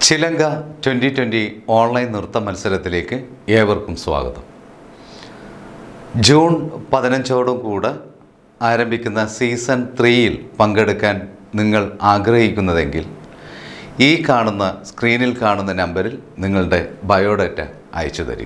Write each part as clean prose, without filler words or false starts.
ചിലങ്ക 2020 ഓൺലൈൻ നൃത്ത മത്സരത്തിലേക്ക് ഏവർക്കും സ്വാഗതം. ജൂൺ 15 കൂടെ ആരംഭിക്കുന്ന സീസൺ 3-ൽ പങ്കെടുക്കാൻ നിങ്ങൾ ആഗ്രഹിക്കുന്നതെങ്കിൽ ഈ കാണുന്ന സ്ക്രീനിൽ കാണുന്ന നമ്പറിൽ നിങ്ങളുടെ ബയോഡാറ്റ അയച്ചു തരിക.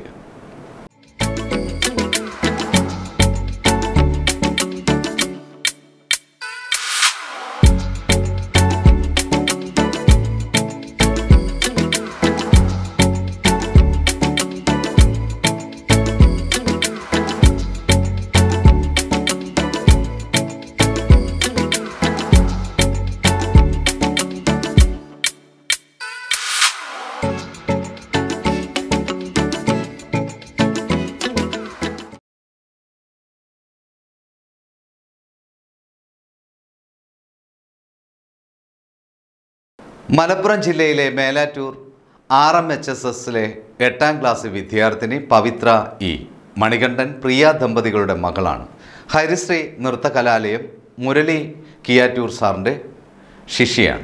മലപ്പുറം ജില്ലയിലെ മേലാറ്റൂർ RMHSS-ലെ 8ാം ക്ലാസ് വിദ്യാർത്ഥിനി പവിത്ര ഇ. മണികണ്ഠൻ പ്രിയ ദമ്പതികളുടെ മകളാണ്. ഹരിശ്രീ നൃത്തകലാലയം മുരളി കിയാറ്റൂർ സാറിൻ്റെ ശിഷ്യയാണ്.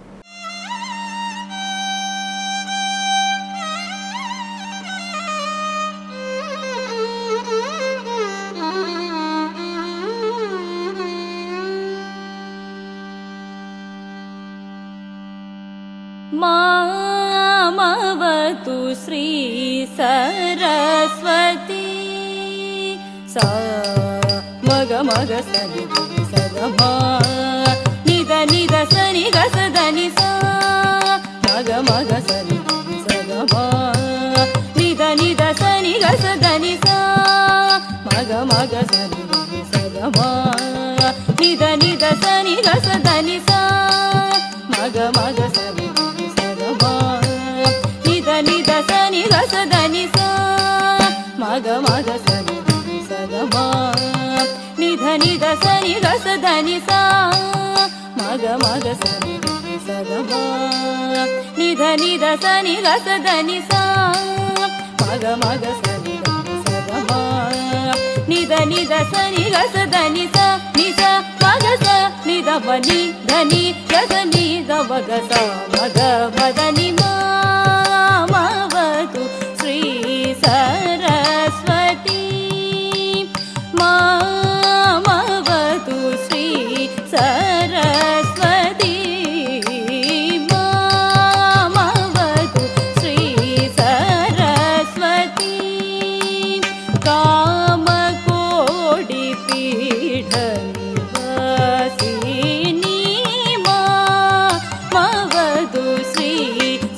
मामवतु श्री सरस्वती सा मग मग सनि सगमा निद निद सनि गसदनि सा मग मग सनि सगमा निद निद सनि गसदनि सा मग मग सनि सगमा निद निद सनि गसदनि सा मग मग सनि निद निद सनि गसदनि सा मग मग सनि सगमा निद निद सनि गसदनि सा मग मग सनि सगमा निद निद सनि गसदनि सा मग मग सनि सगमा निद निद सनि गसदनि सा नि सा मग सा निद बनि धनि गसनि दव गसा मग मदनि मामवतु श्री सरस्वती मामवतु श्री सरस्वती मामवतु श्री सरस्वती कामकोटि पीठ निवासिनी मामवतु श्री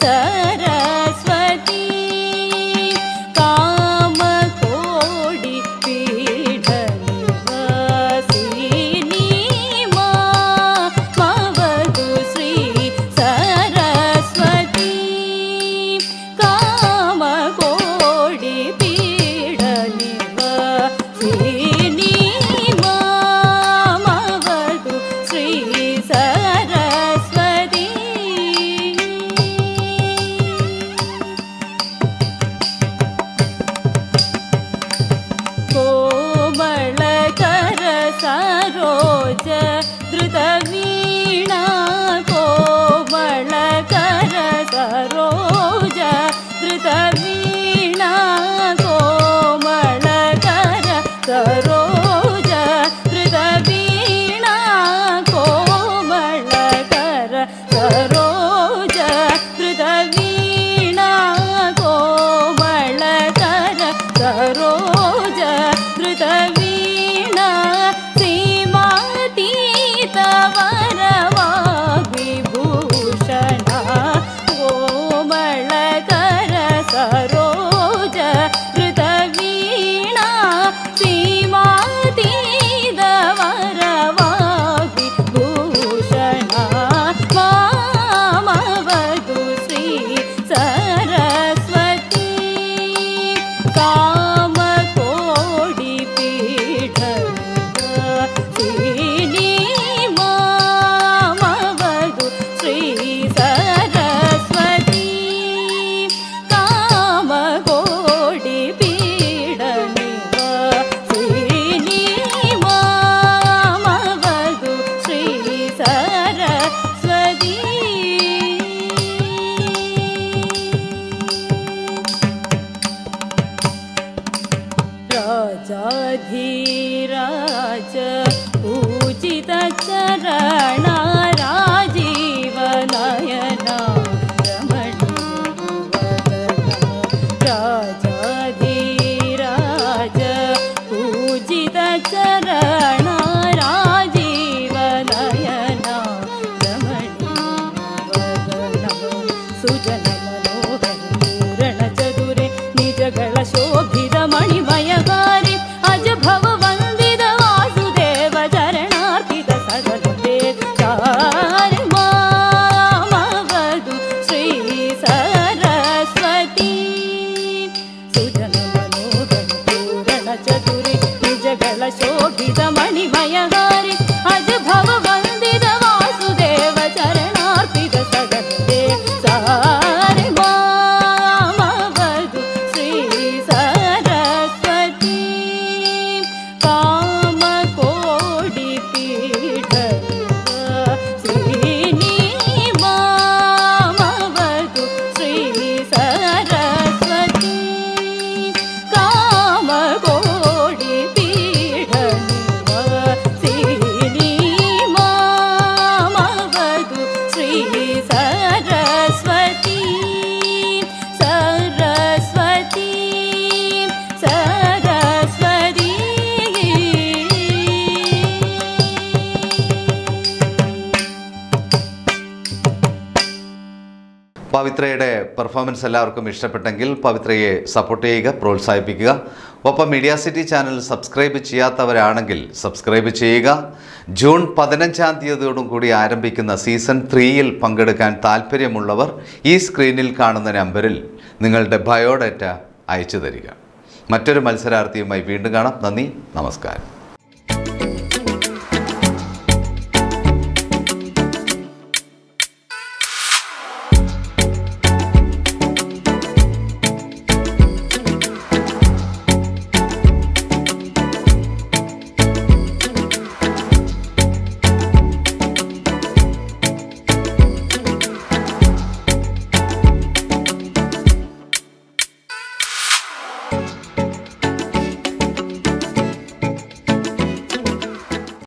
ചരണ രാജീവ നയന രാജാധിരാജ പൂജിത ചരണ രാജീവ നയന സുജന മനോഹര പൂരണ ചതുരെ നിജಗಳ ಶೋಭಿತ ಮಣಿಮಯಗಾರಿ ಅಜ ಭವ ವಂದಿತ ವಾಸುದೇವ ಚರಣಾರ್ಪಿತ ಸದಲತೆ ಚಾರಿ ಮಾಮವದು ಶ್ರೀ ಸರಸ್ವತಿ ಸುಜನ ಮನೋಹರ ಪೂರಣ ಚತುರಿ ನಿಜಗಳ ಶೋಭಿತ ಮಣಿಮಯಗಾರಿ ಅಜ ಭವ ವಂದಿತ ವಾಸುದೇವ ಚರಣಾರ್ಪಿತ ಸದಲತೆ ಚಾರಿ ಮಾಮವದು ಶ್ರೀ ಸರಸ್ವತಿ ಕಾಮ ಕೋಡಿ ಪೀಠ ಶ್ರೀನಿ ಮಾಮವದು ಶ್ರೀ ಸರಸ್ವತಿ ಕಾಮ ಕೋಡಿ ಪೀಠ ಶ್ರೀನಿ ಮಾಮವದು ಶ್ರೀ ಸರಸ್ವತಿ ಸರಸ್ವತಿ ಸರಸ್ವತಿ പവിത്രയുടെ പെർഫോമൻസ് എല്ലാവർക്കും ഇഷ്ടപ്പെട്ടെങ്കിൽ പവിത്രയെ സപ്പോർട്ട് ചെയ്യുക, പ്രോത്സാഹിപ്പിക്കുക. ഒപ്പം മീഡിയ സിറ്റി ചാനൽ സബ്സ്ക്രൈബ് ചെയ്യാത്തവരാണെങ്കിൽ സബ്സ്ക്രൈബ് ചെയ്യുക. ജൂൺ 15-ാം തീയതിയോടും കൂടി ആരംഭിക്കുന്ന സീസൺ 3-ൽ പങ്കെടുക്കാൻ താല്പര്യമുള്ളവർ ഈ സ്ക്രീനിൽ കാണുന്ന നമ്പറിൽ നിങ്ങളുടെ ബയോഡാറ്റ അയച്ചു തരിക. മറ്റൊരു മത്സരാർത്ഥിയുമായി വീണ്ടും കാണാം. നന്ദി, നമസ്കാരം.